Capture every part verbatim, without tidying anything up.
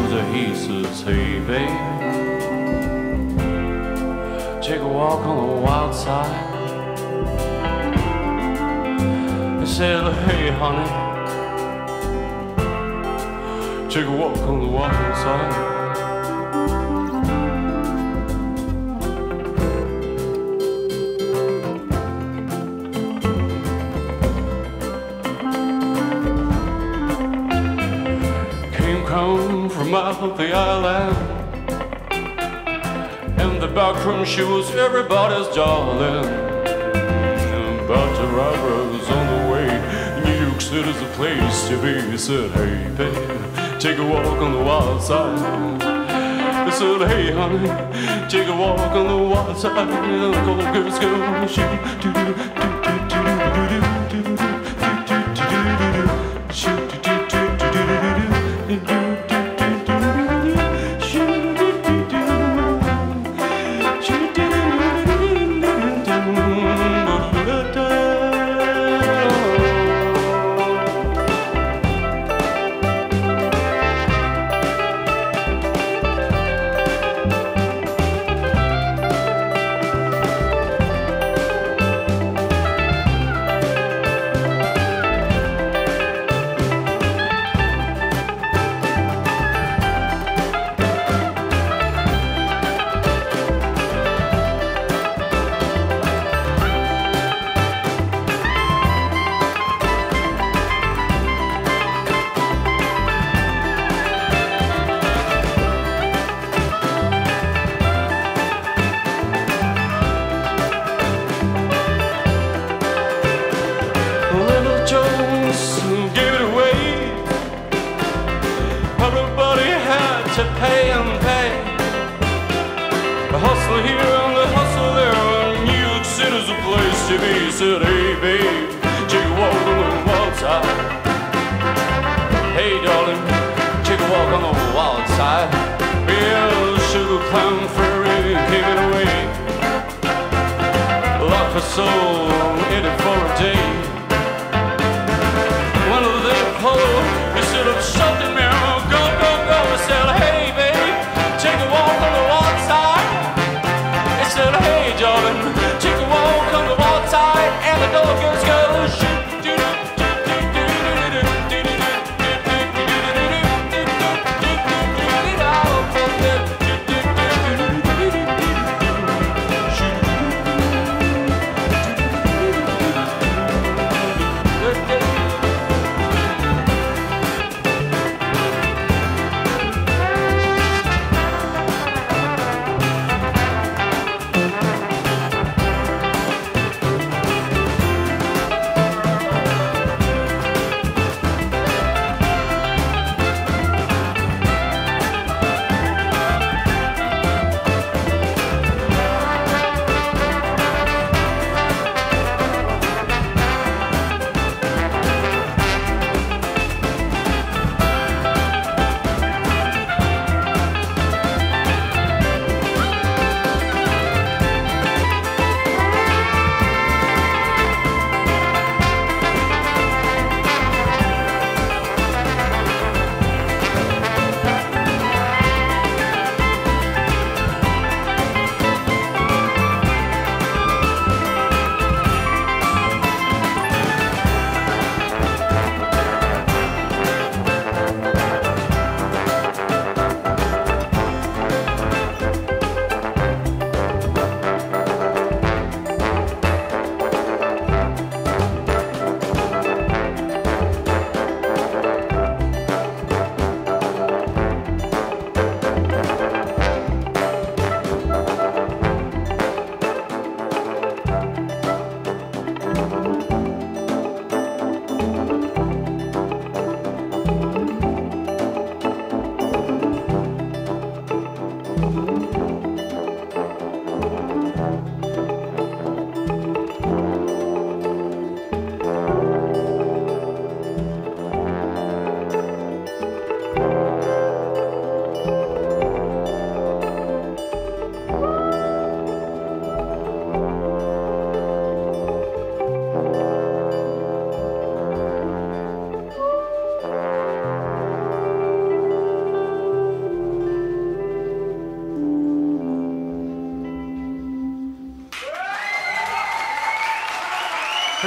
shoulder, he says, hey babe, take a walk on the wild side. He said, hey honey, take a walk on the wild side. From out the island, in the back room she was everybody's darling. About to ride was on the way. New York City's a place to be. He said, hey babe, take a walk on the wild side. He said, hey honey, take a walk on the wild side. And the cold girls go shoot, do do do do do do do do. Everybody had to pay and pay. The hustle here and the hustle there. New York City's a place to be. He said, hey babe, take a walk on the wild side. Hey darling, take a walk on the wild side. Real sugar plum furry came away. Lock for soul, in it for a day. One of the pulled, he said, I'm something now. And the dog goes go shoot.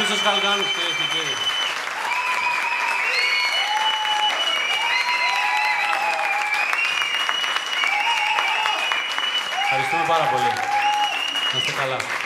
Χρήστος Καλγάνης, κυρίες και κύριοι. Ευχαριστούμε πάρα πολύ. Να είστε καλά.